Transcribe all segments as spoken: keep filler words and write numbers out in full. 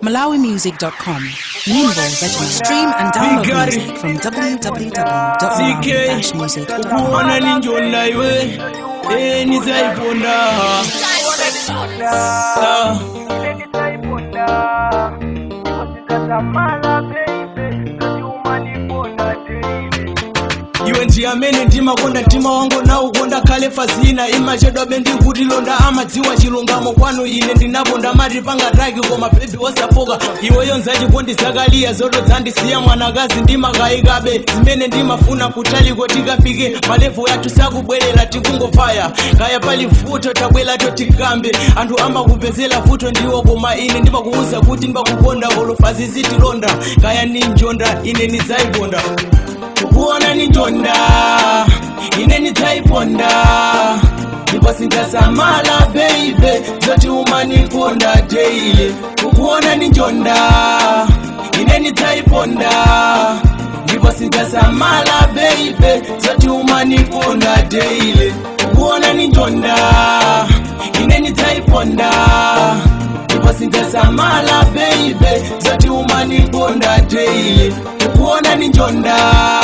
Malawi Music dot com. Nyimbo za stream and download music from w w w dot malawi dash music dot com. Ukuona ninjonda iwe eh nizaiponda ah iwe ndiyamene ndimakonda mtima wangu na ukonda kale fazina imachedwa bendi kuti londa amadziwa chilungamo kwanu ine ndinaponda mati pangataki koma baby wosafoka iweyo nzachikondi zakaliya zoto dzandisiya mwanakazi ndimakayikabe zimene ndimafuna kutaliko tikafike malevu yathu sakubwerera tikungofaya kaya pali vuto tabwera totikambe anthu amakupezera vuto ndiwo koma ine ndimakuuza kuti ndimakukonda olofazi zitilonda kaya ninjonda ine nizaiponda ukuona ninjonda ine nizaiponda ndipo sintasamala baby zoti umanikonda daily ukuona ninjonda ine nizaiponda ndipo sintasamala baby zoti umanikonda daily ukuona ninjonda ine nizaiponda ndipo sintasamala baby zoti umanikonda daily ukuona ninjonda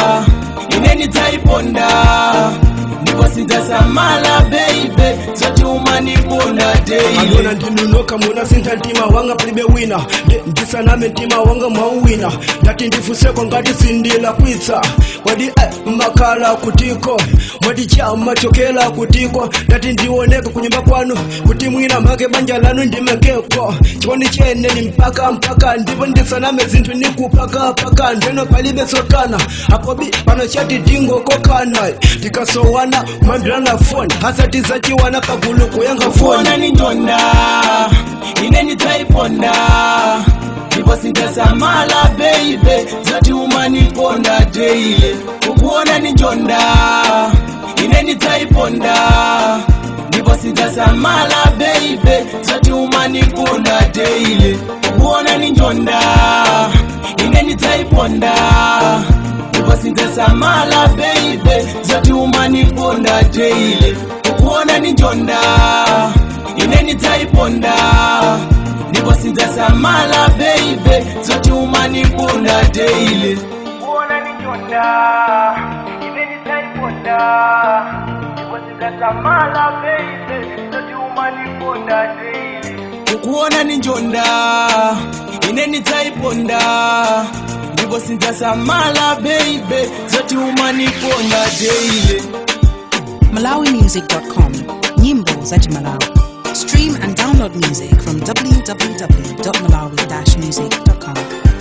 ine nizaiponda ndipo sintasamala baby zoti umanikonda daily Agona ndinunoka muna sinta ntima wanga pribe wina ndisaname ntima wanga mawina ndati ndifuseko ngati sindila kwitsa kwadi eh, makala kutiko mwadi chama chokela kutiko ndati ndioneka kunyumba kwanu kuti mwina make banja lanu ndimekeko chikondi chene ni mpaka mpaka ndipo ndisaname zinthu nikupaka paka ndeno palibe sokana apobi pano chati dingo kokana tikasowana mandana phone hasati zachiwana pagulu kuyanga phone ukuona ninjonda ine nizaiponda ndipo sintasamala baby zoti umanikonda daily ukuona ninjonda ine nizaiponda ndipo sintasamala baby zoti umanikonda daily ukuona ninjonda ine nizaiponda ndipo sintasamala baby zoti umanikonda daily ukuona ninjonda ine nizaiponda ndipo sintasamala baby zoti umanikonda daily ukuona ninjonda ine nizaiponda ndipo sintasamala baby zoti umanikonda daily ukuona ninjonda ine nizaiponda ndipo sintasamala baby zoti umanikonda daily Malawi Music dot com. Nyimbo za Malawi. Stream and download music from w w w dot malawi dash music dot com.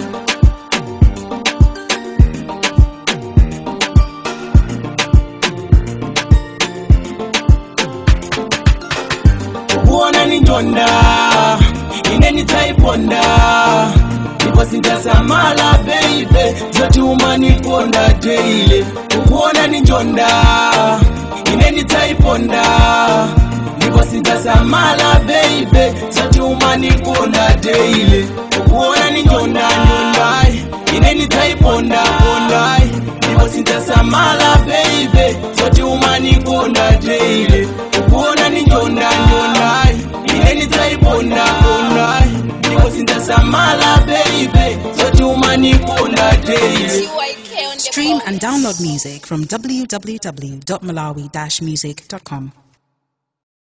ukuona ninjonda ine nizaiponda ndipo sintasamala baby zoti umanikonda daily ukuona ninjonda ine nizaiponda ndipo sintasamala baby zoti umanikonda daily ukuona ninjonda njonda ine nizaiponda ponda ndipo sintasamala baby zoti umanikonda daily ukuona ninjonda njonda ine nizaiponda ponda ndipo sintasamala baby zoti umanikonda daily. Stream and download music from w w w dot malawi dash music dot com.